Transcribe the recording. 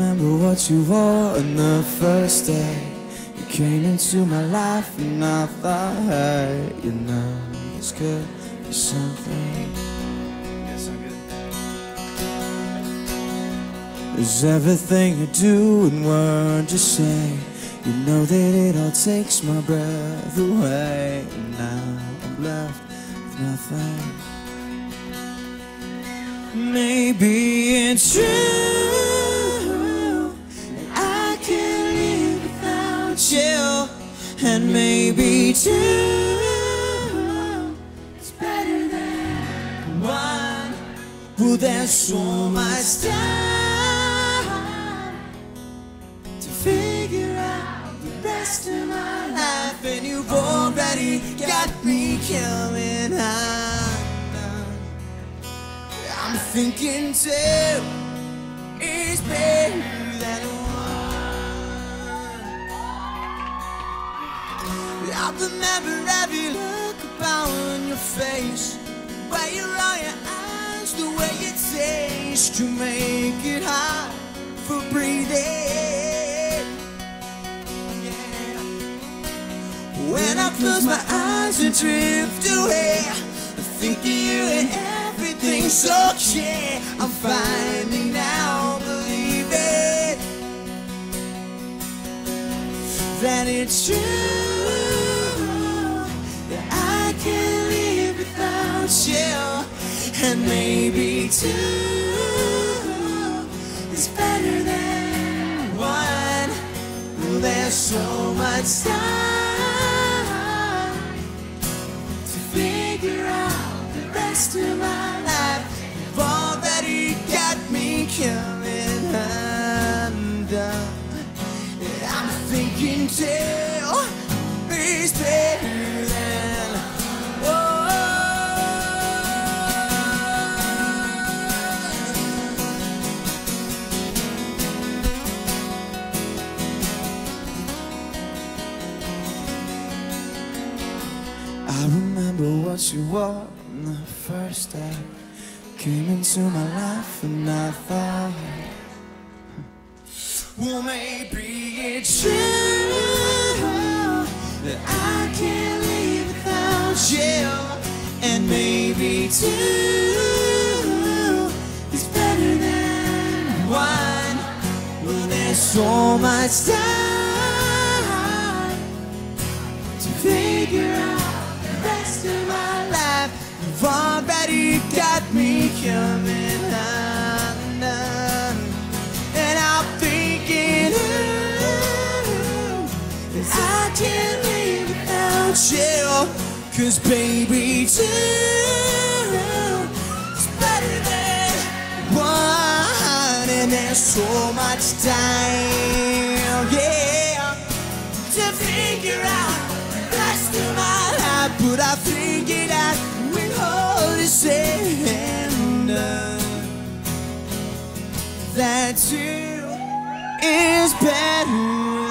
remember what you wore on the first day you came into my life, and I thought, hey, you know, this could be something. Yes, I'm good. There's everything you do and word you say. You know that it all takes my breath away, and now I'm left with nothing. Maybe it's true that I can't live without you, and maybe two is better than one. Well, there's so much time to figure out the rest of my life, and you've already got me coming on. I'm thinking two is better than one. I remember every look upon your face, where you roll your eyes, the way you taste, to make it hard for breathing. Yeah. When I close my eyes and drift away, I think of you and everything's okay. I'm finally now believing that it's true, that I can't live without you, and maybe two is better than one. Well, there's so much time to figure out the rest of my life. You've already got me coming undone. I'm thinking two is better than one. I remember what you wore on the first day came into my life, and I thought, well, maybe it's true that I can't live without you, and maybe two is better than one. Well, there's so much time to figure out the rest of my life. You've already got me coming undone, and I'm thinking, ooh, that I can't live without you, 'cause baby, two is better than one. And there's so much time, yeah, to figure out the rest of my life, but I figured out all is said and done, that two is better